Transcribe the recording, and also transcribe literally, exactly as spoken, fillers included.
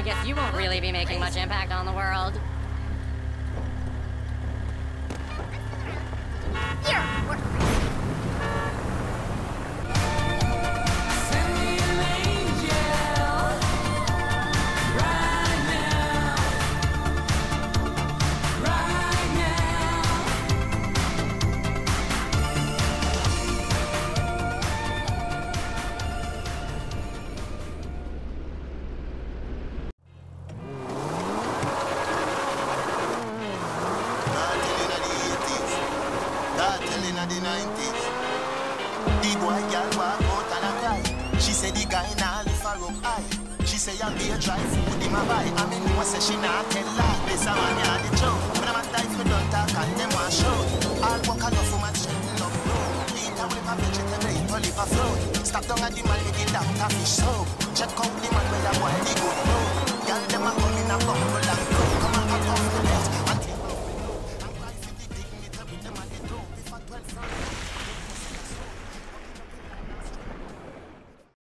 guess you won't really be making much impact on the world. The nineties. The boy girl walk out and a cry. She say the guy nah lift her up high. She say I'm be a dry food in my buy. I mean what say she nah tell lie. This a man ya the joke. When I'm a type me don't talk and them want show. All work enough for my strength love road. Eat a whip a vegetable, eat a lip a fruit. Stop down at the man with the doctor fish soap. Check out the man where the boy the good road. Girl them a come in a bumble.